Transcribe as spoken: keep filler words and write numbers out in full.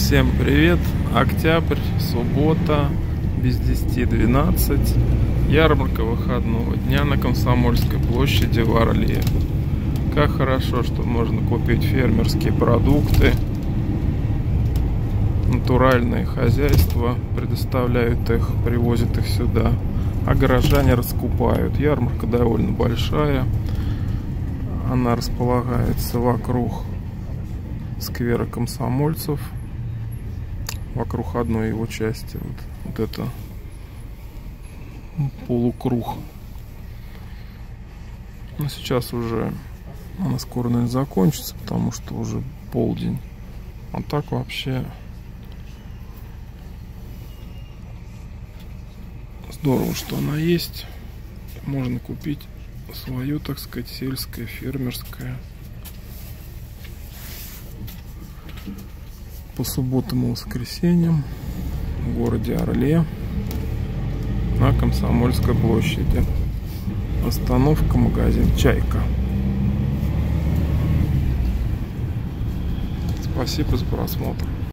Всем привет! Октябрь, суббота, без десяти двенадцать. Ярмарка выходного дня на Комсомольской площади в Орле. Как хорошо, что можно купить фермерские продукты. Натуральные хозяйства предоставляют их, привозят их сюда, а горожане раскупают. Ярмарка довольно большая. Она располагается вокруг сквера комсомольцев, вокруг одной его части. Вот, вот это полукруг. Но сейчас уже она скоро, наверное, закончится, потому что уже полдень. А так вообще здорово, что она есть. Можно купить свое, так сказать, сельское, фермерское. По субботам и воскресеньям в городе Орле на Комсомольской площади. Остановка, магазин «Чайка». Спасибо за просмотр.